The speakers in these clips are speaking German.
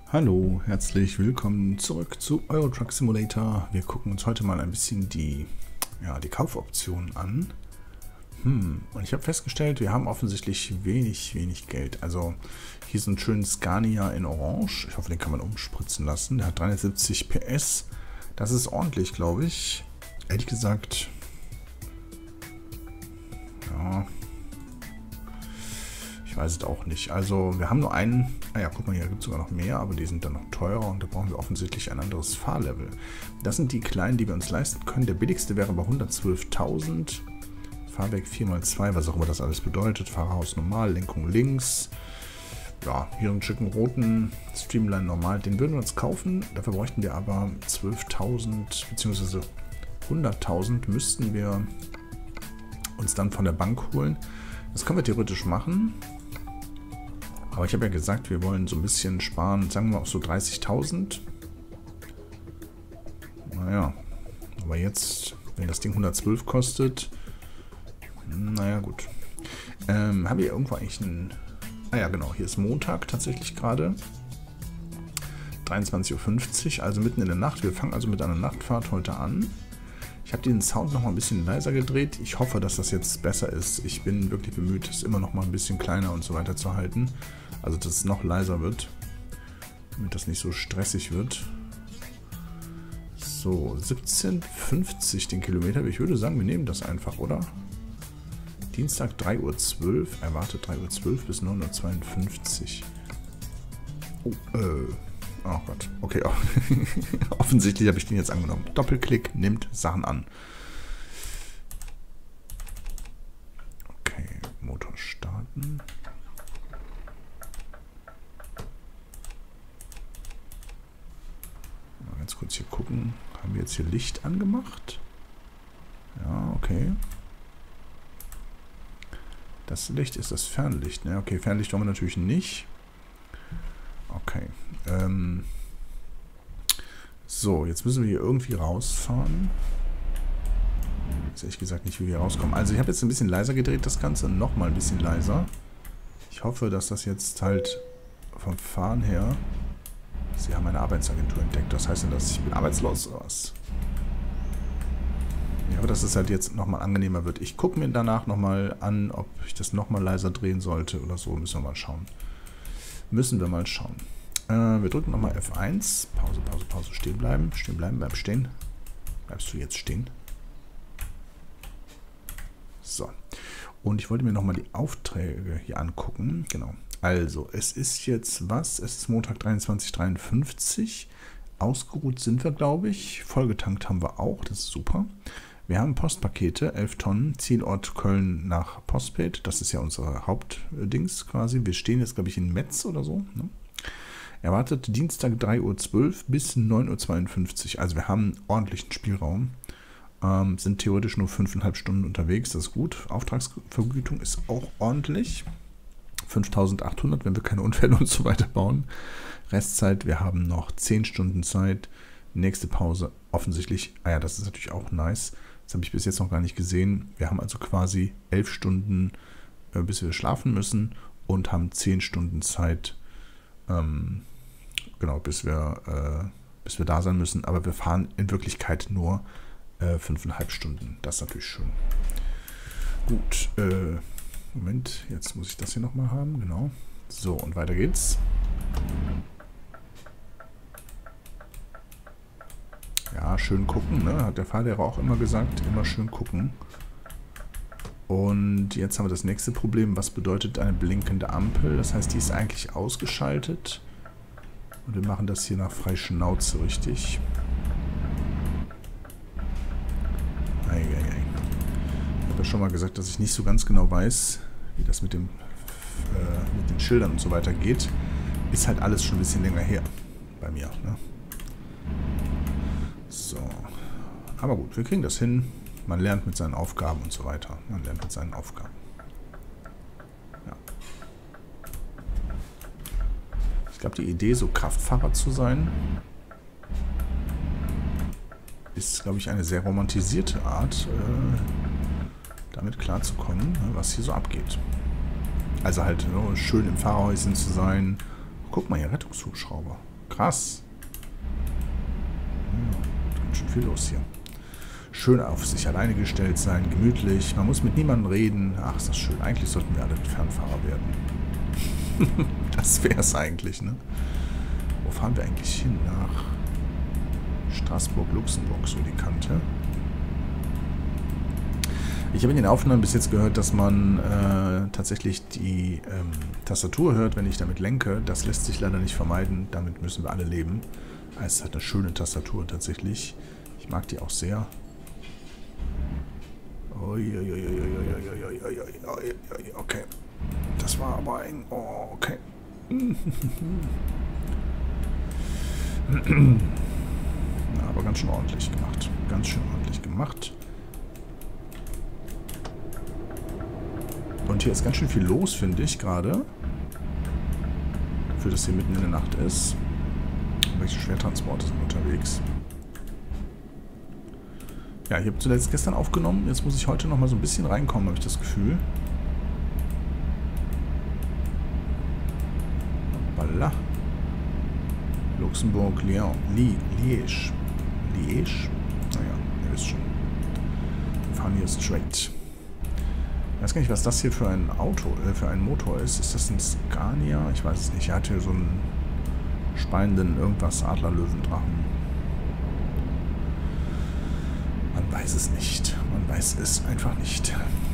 Hallo, herzlich willkommen zurück zu Euro Truck Simulator. Wir gucken uns heute mal ein bisschen die Kaufoptionen an. Und ich habe festgestellt, wir haben offensichtlich wenig Geld. Also hier ist ein schöner Scania in Orange. Ich hoffe, den kann man umspritzen lassen. Der hat 370 PS. Das ist ordentlich, glaube ich. Ehrlich gesagt, ja, ich weiß es auch nicht. Also wir haben nur einen. Ah ja, guck mal, hier gibt es sogar noch mehr, aber die sind dann noch teurer und da brauchen wir offensichtlich ein anderes Fahrlevel. Das sind die kleinen, die wir uns leisten können. Der billigste wäre bei 112.000. Fahrwerk 4x2, was auch immer das alles bedeutet. Fahrerhaus normal, Lenkung links. Ja, hier einen schicken roten Streamline normal. Den würden wir uns kaufen. Dafür bräuchten wir aber 12.000 bzw. 100.000 müssten wir uns dann von der Bank holen. Das können wir theoretisch machen. Aber ich habe ja gesagt, wir wollen so ein bisschen sparen, sagen wir mal auf so 30.000. Naja, aber jetzt, wenn das Ding 112 kostet, naja gut. Haben wir irgendwo eigentlich einen... Ah ja, genau, hier ist Montag tatsächlich gerade. 23:50 Uhr, also mitten in der Nacht. Wir fangen also mit einer Nachtfahrt heute an. Ich habe den Sound noch mal ein bisschen leiser gedreht. Ich hoffe, dass das jetzt besser ist. Ich bin wirklich bemüht, es immer noch mal ein bisschen kleiner und so weiter zu halten. Also, dass es noch leiser wird, damit das nicht so stressig wird. So, 17,50 den Kilometer. Ich würde sagen, wir nehmen das einfach, oder? Dienstag 3:12 Uhr. Erwartet 3:12 Uhr bis 9:52 Uhr. Oh Gott. Okay. Offensichtlich habe ich den jetzt angenommen. Doppelklick nimmt Sachen an. Okay. Motor starten. Mal ganz kurz hier gucken. Haben wir jetzt hier Licht angemacht? Ja, okay. Das Licht ist das Fernlicht, ne? Okay, Fernlicht wollen wir natürlich nicht. Okay. So, jetzt müssen wir hier irgendwie rausfahren. Ich weiß ehrlich gesagt nicht, wie wir hier rauskommen. Also ich habe jetzt ein bisschen leiser gedreht, das Ganze. Nochmal ein bisschen leiser. Ich hoffe, dass das jetzt halt vom Fahren her... Sie haben eine Arbeitsagentur entdeckt. Das heißt denn, dass ich bin arbeitslos oder was? Ja, aber dass es halt jetzt nochmal angenehmer wird. Ich gucke mir danach nochmal an, ob ich das nochmal leiser drehen sollte oder so. Müssen wir mal schauen. Wir drücken nochmal F1. Pause. Stehen bleiben. Bleib stehen. Bleibst du jetzt stehen? So. Und ich wollte mir nochmal die Aufträge hier angucken. Genau. Also, es ist jetzt was? Es ist Montag 23:53 Uhr. Ausgeruht sind wir, glaube ich. Vollgetankt haben wir auch. Das ist super. Wir haben Postpakete, 11 Tonnen, Zielort Köln nach Postpaid. Das ist ja unser Hauptdings quasi. Wir stehen jetzt, glaube ich, in Metz oder so. Ne? Erwartet Dienstag 3:12 Uhr bis 9:52 Uhr. Also wir haben ordentlichen Spielraum. Sind theoretisch nur 5,5 Stunden unterwegs. Das ist gut. Auftragsvergütung ist auch ordentlich. 5.800, wenn wir keine Unfälle und so weiter bauen. Restzeit, wir haben noch 10 Stunden Zeit. Nächste Pause offensichtlich. Ah ja, das ist natürlich auch nice. Das habe ich bis jetzt noch gar nicht gesehen. Wir haben also quasi 11 Stunden, bis wir schlafen müssen und haben 10 Stunden Zeit, genau, bis wir da sein müssen. Aber wir fahren in Wirklichkeit nur 5,5 Stunden. Das ist natürlich schön. Gut, Moment, jetzt muss ich das hier nochmal haben, genau. So, und weiter geht's. Ja, schön gucken, ne? Hat der Fahrlehrer auch immer gesagt. Immer schön gucken. Und jetzt haben wir das nächste Problem. Was bedeutet eine blinkende Ampel? Das heißt, die ist eigentlich ausgeschaltet. Und wir machen das hier nach frei Schnauze, richtig. Ich habe ja schon mal gesagt, dass ich nicht so ganz genau weiß, wie das mit den Schildern und so weiter geht. Ist halt alles schon ein bisschen länger her bei mir, ne? So. Aber gut, wir kriegen das hin. Man lernt mit seinen Aufgaben und so weiter. Ja. Ich glaube, die Idee, so Kraftfahrer zu sein, ist, glaube ich, eine sehr romantisierte Art, damit klarzukommen, was hier so abgeht. Also halt schön im Fahrerhäuschen zu sein. Guck mal hier, Rettungshubschrauber. Krass. Ja, ganz schön viel los hier. Schön auf sich alleine gestellt sein, gemütlich. Man muss mit niemandem reden. Ach, ist das schön. Eigentlich sollten wir alle Fernfahrer werden. Das wäre es eigentlich, ne? Wo fahren wir eigentlich hin? Nach Straßburg, Luxemburg, so die Kante. Ich habe in den Aufnahmen bis jetzt gehört, dass man tatsächlich die Tastatur hört, wenn ich damit lenke. Das lässt sich leider nicht vermeiden. Damit müssen wir alle leben. Es hat eine schöne Tastatur tatsächlich. Ich mag die auch sehr. Okay. Das war aber eng. Oh, okay. Na, aber ganz schön ordentlich gemacht. Ganz schön ordentlich gemacht. Und hier ist ganz schön viel los, finde ich, gerade. Dafür, dass hier mitten in der Nacht ist. Welche Schwertransporte sind unterwegs? Ja, ich habe zuletzt gestern aufgenommen. Jetzt muss ich heute noch mal so ein bisschen reinkommen, habe ich das Gefühl. Hoppala. Luxemburg, Lyon, Liège. Liège? Naja, ihr wisst schon. Wir fahren hier straight. Ich weiß gar nicht, was das hier für ein Auto, für ein Motor ist. Ist das ein Scania? Ich weiß es nicht. Er hat hier so einen spannenden irgendwas Adlerlöwendrachen. Man weiß es nicht. Man weiß es einfach nicht.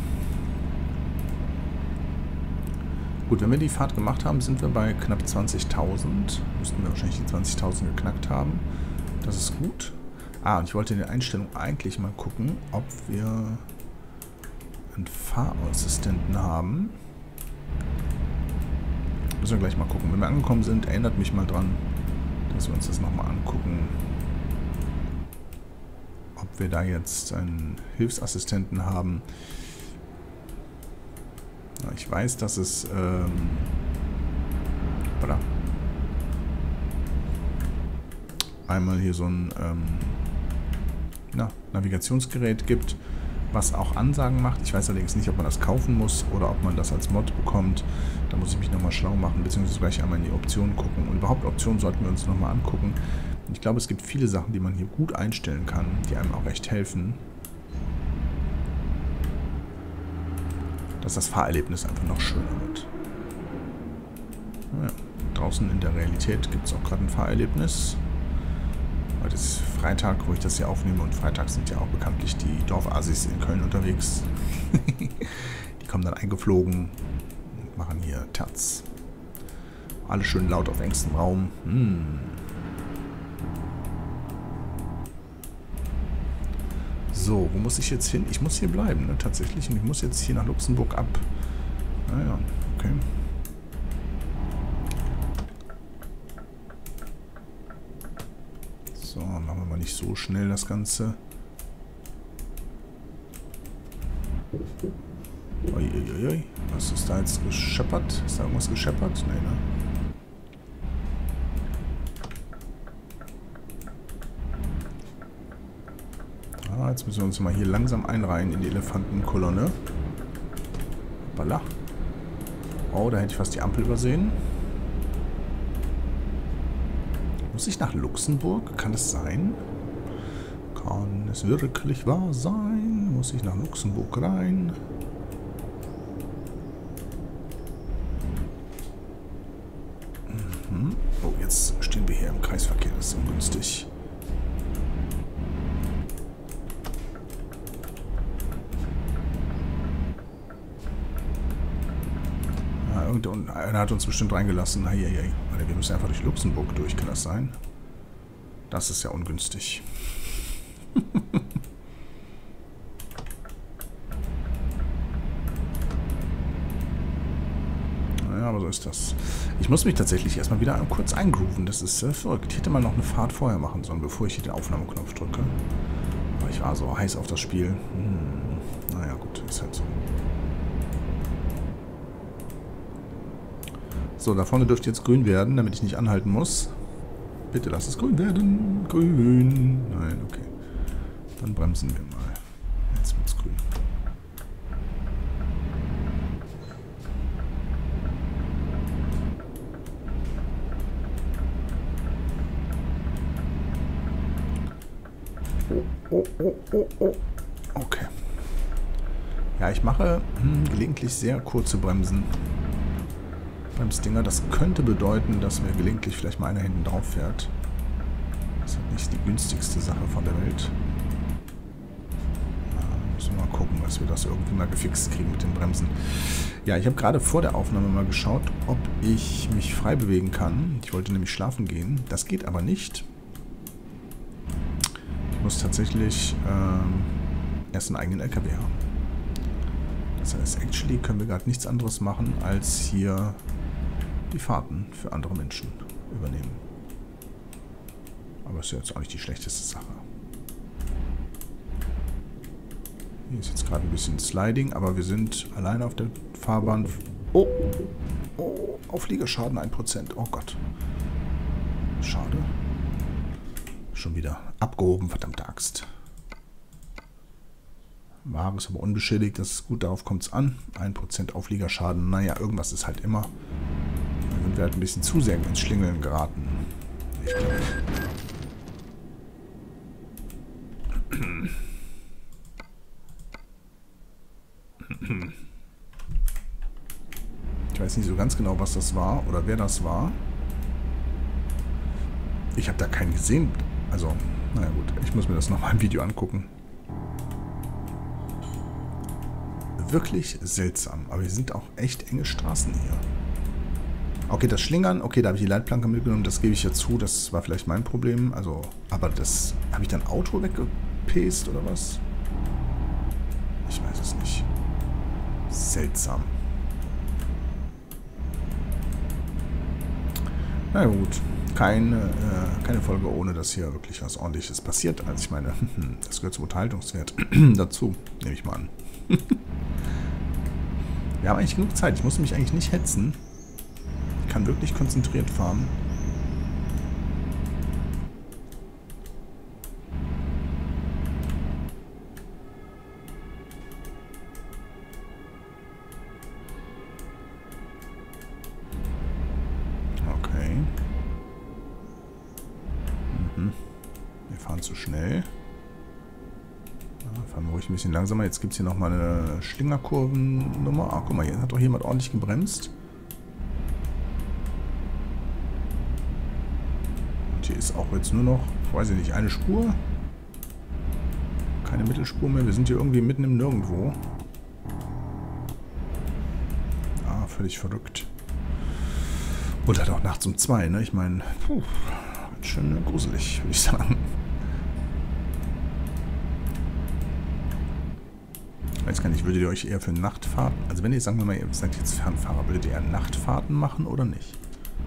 Gut, wenn wir die Fahrt gemacht haben, sind wir bei knapp 20.000. Müssten wir wahrscheinlich die 20.000 geknackt haben. Das ist gut. Ah, und ich wollte in der Einstellung eigentlich mal gucken, ob wir einen Fahrassistenten haben. Müssen wir gleich mal gucken. Wenn wir angekommen sind, erinnert mich mal dran, dass wir uns das nochmal angucken. Ob wir da jetzt einen Hilfsassistenten haben. Ich weiß, dass es einmal hier so ein Navigationsgerät gibt, was auch Ansagen macht. Ich weiß allerdings nicht, ob man das kaufen muss oder ob man das als Mod bekommt. Da muss ich mich nochmal schlau machen, beziehungsweise gleich einmal in die Optionen gucken. Und überhaupt Optionen sollten wir uns nochmal angucken. Und ich glaube, es gibt viele Sachen, die man hier gut einstellen kann, die einem auch recht helfen, dass das Fahrerlebnis einfach noch schöner wird. Ja, draußen in der Realität gibt es auch gerade ein Fahrerlebnis. Heute ist Freitag, wo ich das hier aufnehme, und Freitag sind ja auch bekanntlich die Dorfassis in Köln unterwegs. Die kommen dann eingeflogen und machen hier Terz. Alles schön laut auf engstem Raum. So, wo muss ich jetzt hin? Ich muss hier bleiben, ne, tatsächlich. Und ich muss jetzt hier nach Luxemburg ab. Naja, okay. So, machen wir mal nicht so schnell das Ganze. Uiuiui. Was ist da jetzt gescheppert? Ist da irgendwas gescheppert? Nee, ne? Ah, jetzt müssen wir uns mal hier langsam einreihen in die Elefantenkolonne. Hoppala. Oh, da hätte ich fast die Ampel übersehen. Muss ich nach Luxemburg? Kann es sein? Kann es wirklich wahr sein? Muss ich nach Luxemburg rein? Oh, jetzt stehen wir hier im Kreisverkehr. Das ist ungünstig. Und einer hat uns bestimmt reingelassen. Hey, wir müssen einfach durch Luxemburg durch, kann das sein? Das ist ja ungünstig. Naja, aber so ist das. Ich muss mich tatsächlich erstmal wieder kurz eingrooven. Das ist verrückt. Ich hätte mal noch eine Fahrt vorher machen sollen, bevor ich hier den Aufnahmeknopf drücke. Aber ich war so heiß auf das Spiel. Naja, gut, ist halt so. So, da vorne dürfte jetzt grün werden, damit ich nicht anhalten muss. Bitte lass es grün werden. Grün. Nein, okay. Dann bremsen wir mal. Jetzt wird's grün. Okay. Ja, ich mache gelegentlich sehr kurze Bremsen. Bremsdinger. Das könnte bedeuten, dass mir gelegentlich vielleicht mal einer hinten drauf fährt. Das ist nicht die günstigste Sache von der Welt. Müssen wir mal gucken, dass wir das irgendwie mal gefixt kriegen mit den Bremsen. Ja, ich habe gerade vor der Aufnahme mal geschaut, ob ich mich frei bewegen kann. Ich wollte nämlich schlafen gehen. Das geht aber nicht. Ich muss tatsächlich erst einen eigenen LKW haben. Das heißt, actually können wir gerade nichts anderes machen, als hier die Fahrten für andere Menschen übernehmen. Aber ist ja jetzt auch nicht die schlechteste Sache. Hier ist jetzt gerade ein bisschen Sliding, aber wir sind alleine auf der Fahrbahn. Oh! Oh! Aufliegerschaden 1%. Oh Gott. Schade. Schon wieder abgehoben, verdammte Axt. Ware ist aber unbeschädigt, das ist gut, darauf kommt es an. 1% Aufliegerschaden, naja, irgendwas ist halt immer. Dann sind wir halt ein bisschen zu sehr ins Schlingeln geraten. Ich glaube. Ich weiß nicht so ganz genau, was das war oder wer das war. Ich habe da keinen gesehen. Also, naja gut, ich muss mir das nochmal im Video angucken. Wirklich seltsam. Aber hier sind auch echt enge Straßen hier. Okay, das Schlingern, okay, da habe ich die Leitplanke mitgenommen, das gebe ich ja zu, das war vielleicht mein Problem. Also, aber das, habe ich dann Auto weggepest oder was? Ich weiß es nicht. Seltsam. Na gut, keine Folge, ohne dass hier wirklich was Ordentliches passiert. Also ich meine, das gehört zum Unterhaltungswert dazu, nehme ich mal an. Wir haben eigentlich genug Zeit. Ich muss mich eigentlich nicht hetzen. Ich kann wirklich konzentriert fahren. Okay. Wir fahren zu schnell. Fahren wir ruhig ein bisschen langsamer. Jetzt gibt es hier nochmal eine Schlingerkurvennummer. Ah, guck mal, hier hat doch jemand ordentlich gebremst. Und hier ist auch jetzt nur noch, weiß ich nicht, eine Spur. Keine Mittelspur mehr. Wir sind hier irgendwie mitten im Nirgendwo. Ah, völlig verrückt. Und halt auch nachts um 2, ne? Ich meine, ganz schön gruselig, würde ich sagen. Ich weiß gar nicht, würdet ihr euch eher für Nachtfahrten, also wenn ihr, sagen wir mal, ihr seid jetzt Fernfahrer, würdet ihr eher Nachtfahrten machen oder nicht?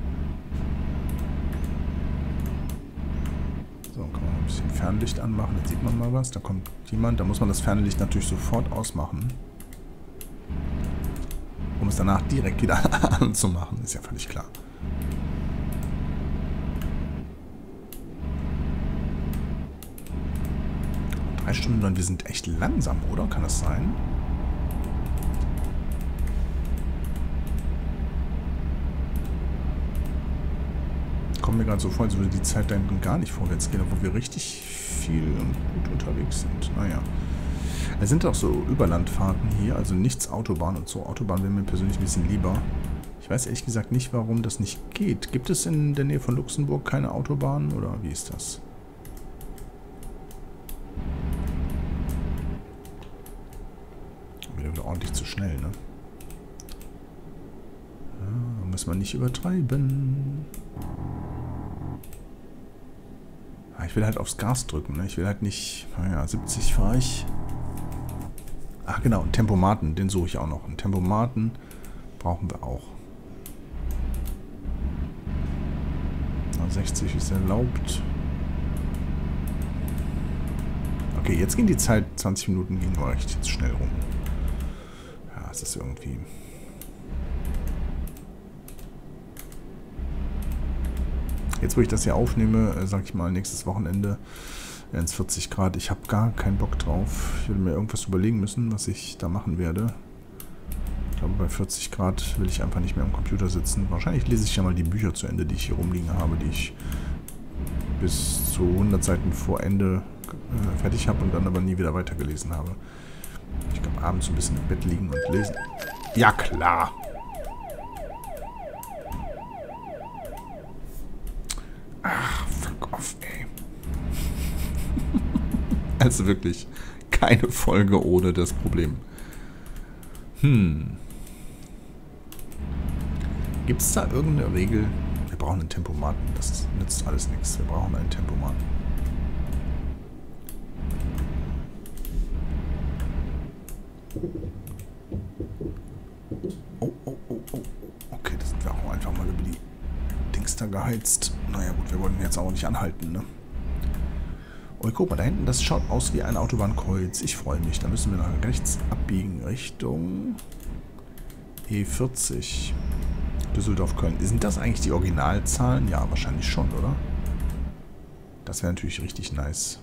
So, kann man ein bisschen Fernlicht anmachen, dann sieht man mal was, da kommt jemand, da muss man das Fernlicht natürlich sofort ausmachen. Um es danach direkt wieder anzumachen, ist ja völlig klar. Stunden und wir sind echt langsam, oder? Kann das sein? Kommt mir gerade so vor, als würde die Zeit da hinten gar nicht vorwärts gehen, obwohl wir richtig viel und gut unterwegs sind. Naja. Es sind auch so Überlandfahrten hier, also nichts Autobahn und so. Autobahn wäre mir persönlich ein bisschen lieber. Ich weiß ehrlich gesagt nicht, warum das nicht geht. Gibt es in der Nähe von Luxemburg keine Autobahn oder wie ist das? Wieder ordentlich zu schnell, ne? Ja, muss man nicht übertreiben. Ja, ich will halt aufs Gas drücken, ne? Ich will halt nicht... Naja, 70 fahre ich. Ach genau, einen Tempomaten, den suche ich auch noch. Einen Tempomaten brauchen wir auch. 60 ist erlaubt. Okay, jetzt ging die Zeit, 20 Minuten ging aber echt jetzt schnell rum. Ja, es ist irgendwie... Jetzt, wo ich das hier aufnehme, sag ich mal, nächstes Wochenende wären es 40 Grad. Ich habe gar keinen Bock drauf. Ich würde mir irgendwas überlegen müssen, was ich da machen werde. Ich glaube, bei 40 Grad will ich einfach nicht mehr am Computer sitzen. Wahrscheinlich lese ich ja mal die Bücher zu Ende, die ich hier rumliegen habe, die ich bis zu 100 Seiten vor Ende fertig habe und dann aber nie wieder weitergelesen habe. Ich glaube, abends so ein bisschen im Bett liegen und lesen. Ja, klar. Ach, fuck off, ey. Also wirklich, keine Folge ohne das Problem. Gibt es da irgendeine Regel? Wir brauchen einen Tempomaten. Das nützt alles nichts. Wir brauchen einen Tempomaten. Oh, oh, oh, oh. Okay, das sind wir auch einfach mal über die Dings da geheizt. Naja gut, wir wollten jetzt auch nicht anhalten, ne? Oh, guck mal, da hinten, das schaut aus wie ein Autobahnkreuz. Ich freue mich. Da müssen wir nach rechts abbiegen Richtung E40. Düsseldorf-Köln. Sind das eigentlich die Originalzahlen? Ja, wahrscheinlich schon, oder? Das wäre natürlich richtig nice.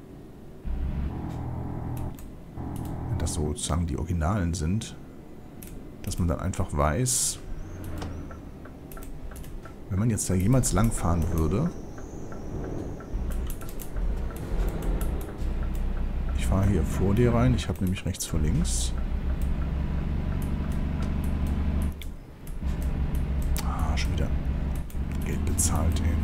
Wenn das sozusagen die Originalen sind. Dass man dann einfach weiß, wenn man jetzt da jemals langfahren würde. Ich fahre hier vor dir rein. Ich habe nämlich rechts vor links. Schon wieder Geld bezahlt, ey.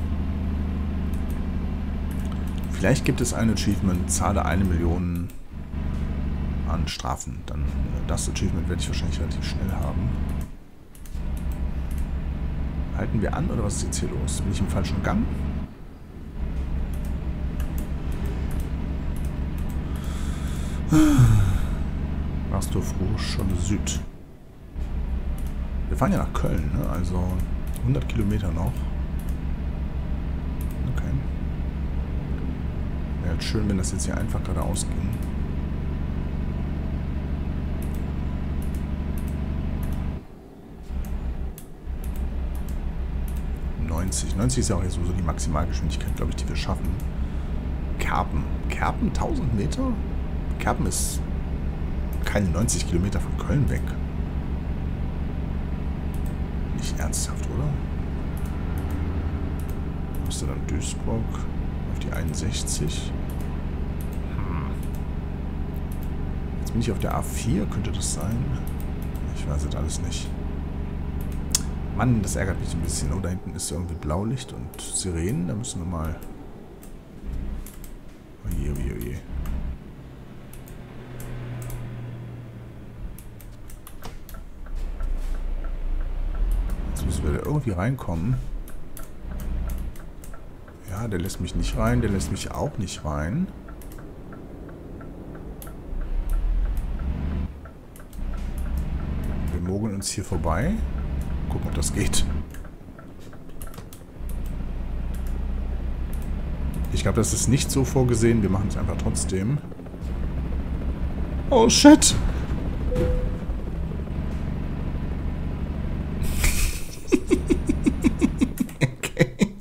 Vielleicht gibt es ein Achievement, zahle 1 Million an Strafen. Dann das Achievement werde ich wahrscheinlich relativ schnell haben. Halten wir an oder was ist jetzt hier los? Bin ich im falschen Gang? Rastorf-Ruhrscholle Süd. Wir fahren ja nach Köln, ne? Also 100 Kilometer noch. Okay. Wäre halt schön, wenn das jetzt hier einfach geradeaus ging. ,90 ist ja auch jetzt so die Maximalgeschwindigkeit, glaube ich, die wir schaffen. Kerpen. Kerpen 1000 Meter? Kerpen ist keine 90 Kilometer von Köln weg. Nicht ernsthaft, oder? Müsste dann Duisburg auf die 61. Jetzt bin ich auf der A4, könnte das sein? Ich weiß es alles nicht. Mann, das ärgert mich ein bisschen. Oh, da hinten ist irgendwie Blaulicht und Sirenen. Da müssen wir mal... Oje, oje, oje. Jetzt müssen wir da irgendwie reinkommen. Ja, der lässt mich nicht rein. Der lässt mich auch nicht rein. Wir mogeln uns hier vorbei. Gucken, ob das geht. Ich glaube, das ist nicht so vorgesehen. Wir machen es einfach trotzdem. Oh, shit! Okay.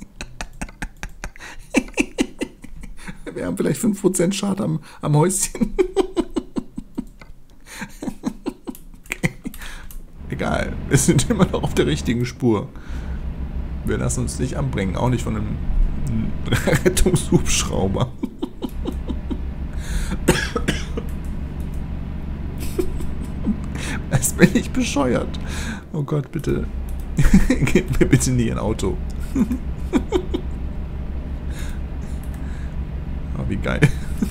Wir haben vielleicht 5% Schaden am Häuschen. Egal, wir sind immer noch auf der richtigen Spur. Wir lassen uns nicht anbringen, auch nicht von einem Rettungshubschrauber. Das bin ich bescheuert. Oh Gott, bitte. Gebt mir bitte nie ein Auto. Oh, wie geil.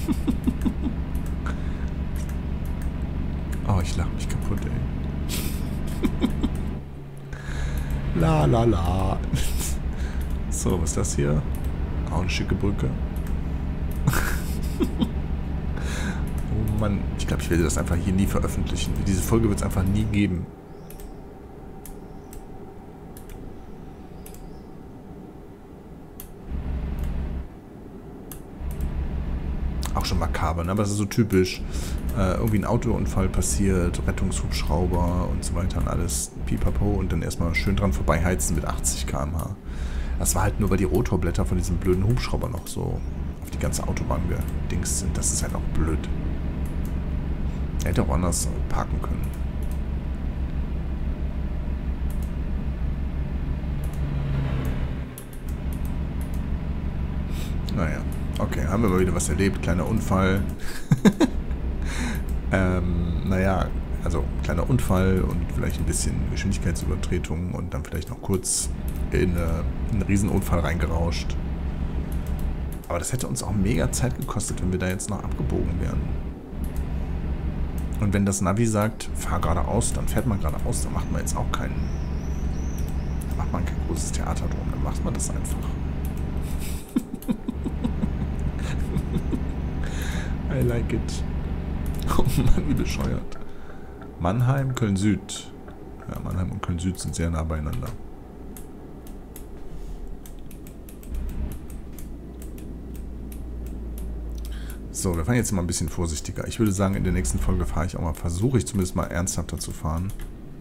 Oh, ich lache mich kaputt, ey. La la la. So, was ist das hier? Auch eine schicke Brücke. Oh Mann, ich glaube, ich werde das einfach hier nie veröffentlichen. Diese Folge wird es einfach nie geben. Auch schon makaber, ne? Aber das ist so typisch. Irgendwie ein Autounfall passiert, Rettungshubschrauber und so weiter und alles pipapo und dann erstmal schön dran vorbeiheizen mit 80 km/h. Das war halt nur, weil die Rotorblätter von diesem blöden Hubschrauber noch so auf die ganze Autobahn gedingst sind. Das ist halt auch blöd. Er hätte auch anders parken können. Naja. Okay, haben wir mal wieder was erlebt. Kleiner Unfall. Naja, also kleiner Unfall und vielleicht ein bisschen Geschwindigkeitsübertretung und dann vielleicht noch kurz in einen Riesenunfall reingerauscht. Aber das hätte uns auch mega Zeit gekostet, wenn wir da jetzt noch abgebogen wären. Und wenn das Navi sagt, fahr geradeaus, dann fährt man geradeaus, dann macht man jetzt auch kein großes Theater drum, dann macht man das einfach. I like it. Oh Mann, wie bescheuert. Mannheim, Köln-Süd. Ja, Mannheim und Köln-Süd sind sehr nah beieinander. So, wir fahren jetzt mal ein bisschen vorsichtiger. Ich würde sagen, in der nächsten Folge versuche ich zumindest mal ernsthafter zu fahren.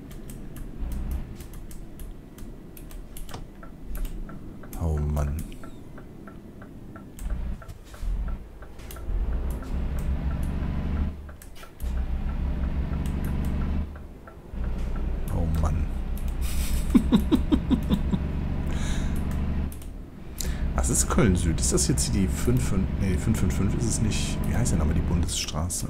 Oh Mann. Oh Mann. Was ist Köln-Süd? Ist das jetzt die 55? Nee, 555 ist es nicht. Wie heißt denn aber die Bundesstraße?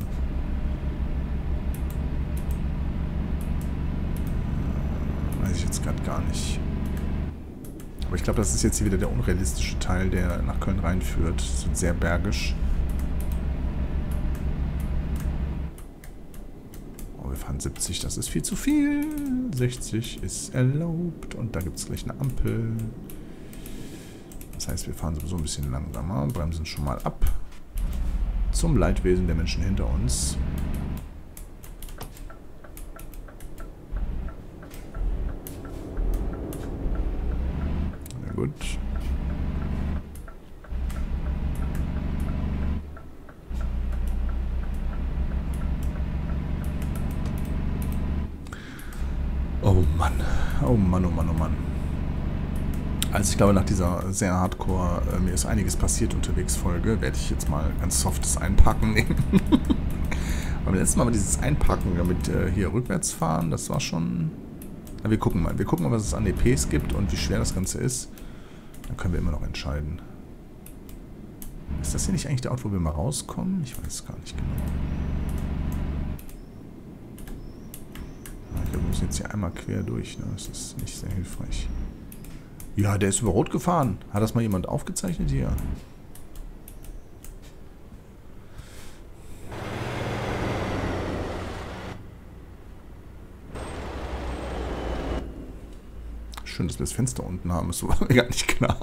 Weiß ich jetzt gerade gar nicht. Aber ich glaube, das ist jetzt hier wieder der unrealistische Teil, der nach Köln reinführt. Das wird sehr bergisch. Oh, wir fahren 70, das ist viel zu viel. 60 ist erlaubt. Und da gibt es gleich eine Ampel. Das heißt, wir fahren sowieso ein bisschen langsamer, bremsen schon mal ab. Zum Leidwesen der Menschen hinter uns. Na gut. Oh Mann. Oh Mann, oh Mann, oh Mann. Also ich glaube, nach dieser sehr hardcore, mir ist einiges passiert unterwegs Folge, werde ich jetzt mal ganz softes Einpacken nehmen. Beim letzten Mal war dieses Einpacken damit hier rückwärts fahren, das war schon... Na, wir gucken mal, was es an EPs gibt und wie schwer das Ganze ist. Dann können wir immer noch entscheiden. Ist das hier nicht eigentlich der Ort, wo wir mal rauskommen? Ich weiß es gar nicht genau. Ich glaube, wir müssen jetzt hier einmal quer durch, ne? Das ist nicht sehr hilfreich. Ja, der ist über Rot gefahren. Hat das mal jemand aufgezeichnet hier? Schön, dass wir das Fenster unten haben. Das war mir gar nicht klar.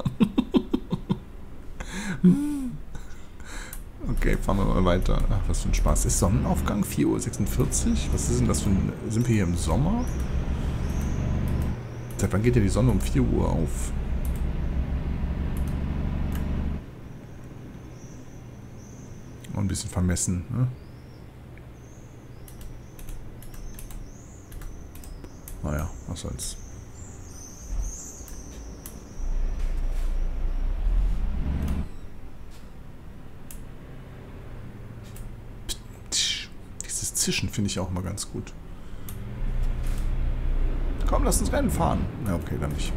Okay, fahren wir mal weiter. Ach, was für ein Spaß. Ist Sonnenaufgang? 4:46 Uhr? Was ist denn das für ein... Sind wir hier im Sommer? Seit wann geht ja die Sonne um 4 Uhr auf? Und ein bisschen vermessen, ne? Naja, was soll's. Dieses Zischen finde ich auch mal ganz gut. Komm, lass uns Rennen fahren. Na, okay, dann nicht.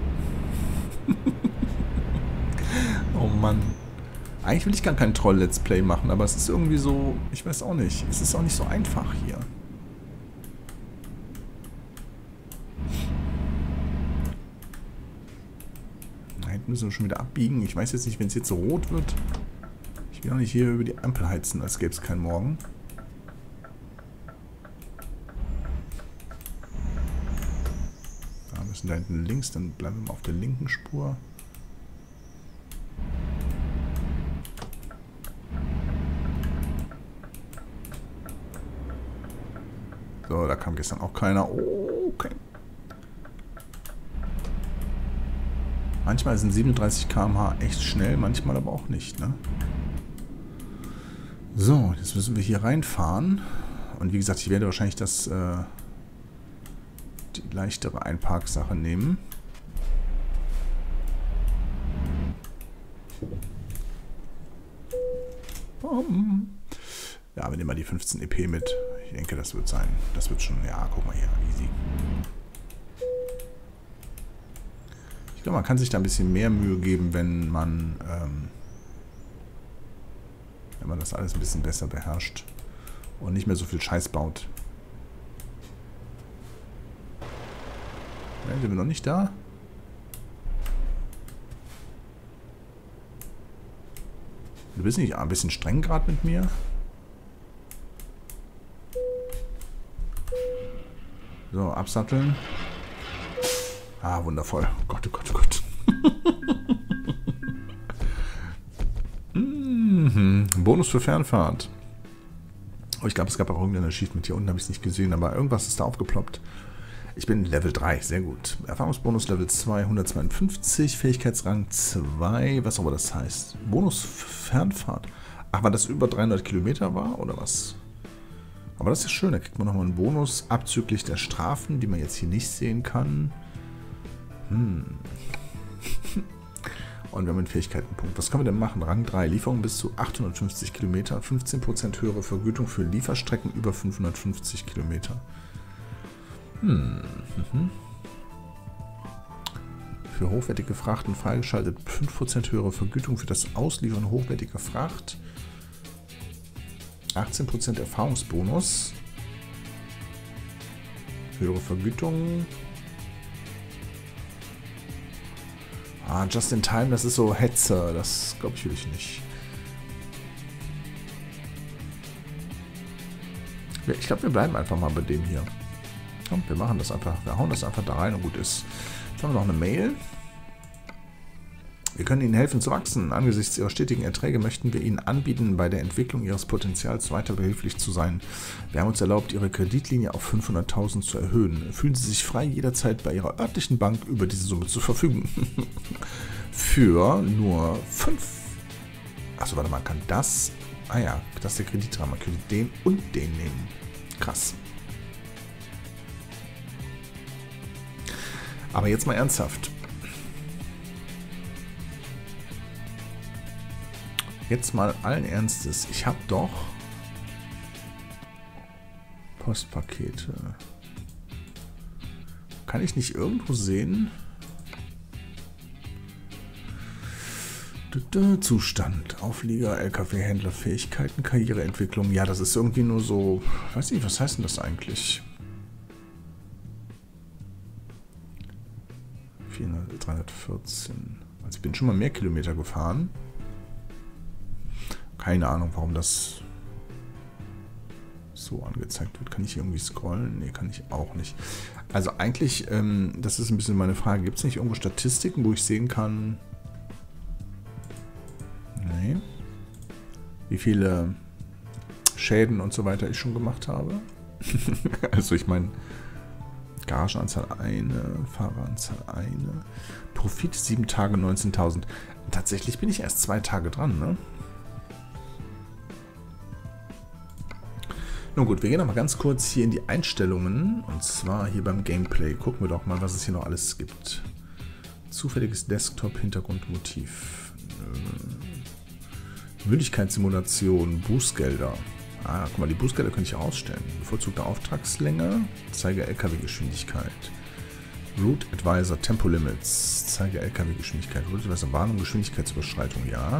Oh Mann. Eigentlich will ich gar kein Troll-Let's Play machen, aber es ist irgendwie so... Ich weiß auch nicht. Es ist auch nicht so einfach hier. Da hinten müssen wir schon wieder abbiegen. Ich weiß jetzt nicht, wenn es jetzt so rot wird. Ich will auch nicht hier über die Ampel heizen, als gäbe es keinen Morgen. Da hinten links, dann bleiben wir mal auf der linken Spur. So, da kam gestern auch keiner. Oh, okay. Manchmal sind 37 km/h echt schnell, manchmal aber auch nicht, ne? So, jetzt müssen wir hier reinfahren. Und wie gesagt, ich werde wahrscheinlich das... die leichtere Einparksache nehmen. Ja, wir nehmen mal die 15 EP mit. Ich denke, das wird sein. Das wird schon, ja, guck mal hier, easy. Ich glaube, man kann sich da ein bisschen mehr Mühe geben, wenn man Wenn man das alles ein bisschen besser beherrscht und nicht mehr so viel Scheiß baut. Ja, sind wir noch nicht da? Du bist nicht ein bisschen streng gerade mit mir? So, absatteln. Ah, wundervoll. Oh Gott, oh Gott, oh Gott. Bonus für Fernfahrt. Oh, ich glaube, es gab auch irgendein Achievement. Hier unten habe ich es nicht gesehen, aber irgendwas ist da aufgeploppt. Ich bin Level 3, sehr gut. Erfahrungsbonus Level 2, 152, Fähigkeitsrang 2, was auch immer das heißt. Bonus für Fernfahrt. Ach, weil das über 300 Kilometer war, oder was? Aber das ist schön, da kriegt man nochmal einen Bonus abzüglich der Strafen, die man jetzt hier nicht sehen kann. Und wir haben einen Fähigkeitenpunkt. Was können wir denn machen? Rang 3, Lieferung bis zu 850 Kilometer, 15% höhere Vergütung für Lieferstrecken über 550 Kilometer. Für hochwertige Frachten freigeschaltet, 5% höhere Vergütung für das Ausliefern hochwertiger Fracht. 18% Erfahrungsbonus. Höhere Vergütung. Ah, Just in Time, das ist so Hetze. Das, glaube ich, will ich nicht. Ich glaube, wir bleiben einfach mal bei dem hier. Komm, wir machen das einfach. Wir hauen das einfach da rein und gut ist. Jetzt haben wir noch eine Mail. Wir können Ihnen helfen zu wachsen. Angesichts Ihrer stetigen Erträge möchten wir Ihnen anbieten, bei der Entwicklung Ihres Potenzials weiter behilflich zu sein. Wir haben uns erlaubt, Ihre Kreditlinie auf 500.000 zu erhöhen. Fühlen Sie sich frei, jederzeit bei Ihrer örtlichen Bank über diese Summe zu verfügen. Für nur 5. Achso, warte mal, kann das... Ah ja, das ist der Kreditrahmen. Man könnte den und den nehmen. Krass. Aber jetzt mal ernsthaft. Jetzt mal allen Ernstes. Ich habe doch Postpakete. Kann ich nicht irgendwo sehen? Zustand, Auflieger, LKW-Händler, Fähigkeiten, Karriereentwicklung. Ja, das ist irgendwie nur so... Weiß nicht, was heißt denn das eigentlich? 314. Also ich bin schon mal mehr Kilometer gefahren. Keine Ahnung, warum das so angezeigt wird. Kann ich irgendwie scrollen? Nee, kann ich auch nicht. Also eigentlich, das ist ein bisschen meine Frage. Gibt es nicht irgendwo Statistiken, wo ich sehen kann, nee, wie viele Schäden und so weiter ich schon gemacht habe? Also ich meine, Garagenanzahl 1, Fahreranzahl 1, Profit 7 Tage 19.000. Tatsächlich bin ich erst 2 Tage dran, ne? Nun gut, wir gehen noch mal ganz kurz hier in die Einstellungen. Und zwar hier beim Gameplay. Gucken wir doch mal, was es hier noch alles gibt. Zufälliges Desktop-Hintergrundmotiv. Müdigkeitssimulation, Bußgelder. Ah, guck mal, die Bußgelder kann ich ausstellen. Bevorzugte Auftragslänge, zeige LKW-Geschwindigkeit. Route Advisor, Tempolimits, zeige LKW-Geschwindigkeit. Route Advisor, Warnung, Geschwindigkeitsüberschreitung, ja.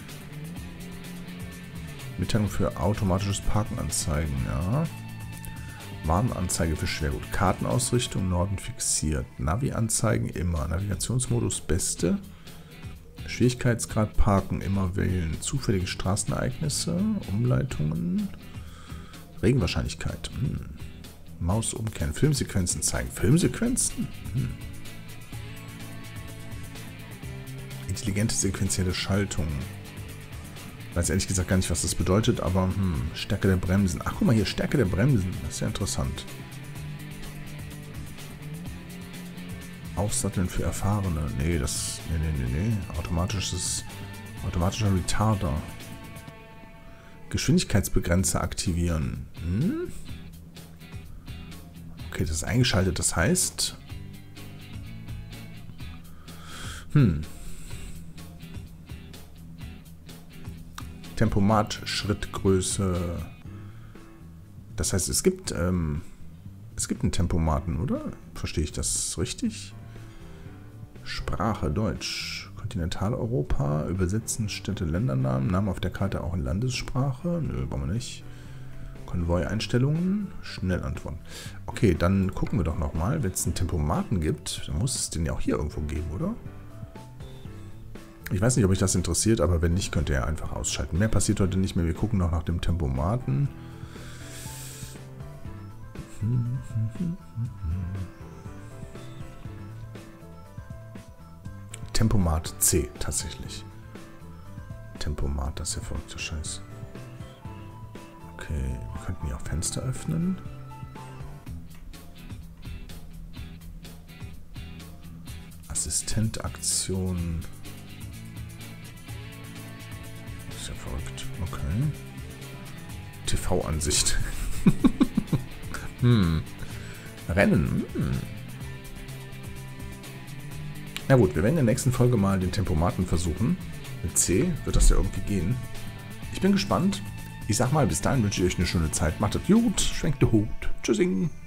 Mitteilung für automatisches Parken anzeigen, ja. Warnanzeige für Schwergut. Kartenausrichtung, Norden fixiert. Navi-Anzeigen immer. Navigationsmodus beste. Schwierigkeitsgrad Parken immer wählen. Zufällige Straßenereignisse, Umleitungen. Regenwahrscheinlichkeit. Maus umkehren. Filmsequenzen zeigen. Filmsequenzen? Intelligente sequenzielle Schaltung. Ich weiß ehrlich gesagt gar nicht, was das bedeutet, aber Stärke der Bremsen. Ach, guck mal hier, Stärke der Bremsen. Das ist ja interessant. Aufsatteln für Erfahrene. Nee, das... Nee. Automatischer Retarder. Geschwindigkeitsbegrenzer aktivieren. Okay, das ist eingeschaltet. Das heißt... Tempomat, Schrittgröße. Das heißt, es gibt einen Tempomaten, oder? Verstehe ich das richtig? Sprache, Deutsch. Kontinentaleuropa. Übersetzen Städte, Ländernamen. Namen auf der Karte auch in Landessprache. Nö, brauchen wir nicht. Konvoi-Einstellungen. Schnell antworten. Okay, dann gucken wir doch nochmal. Wenn es einen Tempomaten gibt, dann muss es den ja auch hier irgendwo geben, oder? Ich weiß nicht, ob euch das interessiert, aber wenn nicht, könnt ihr ja einfach ausschalten. Mehr passiert heute nicht mehr. Wir gucken noch nach dem Tempomaten. Tempomat C, tatsächlich. Tempomat, das ist ja verrückter Scheiß. Okay, wir könnten hier auch Fenster öffnen. Assistentaktion. Das ist ja verrückt. Okay. TV-Ansicht. Rennen. Na gut, wir werden in der nächsten Folge mal den Tempomaten versuchen. Mit C wird das ja irgendwie gehen. Ich bin gespannt. Ich sag mal, bis dahin wünsche ich euch eine schöne Zeit. Macht es gut, schwenkt den Hut. Tschüssing.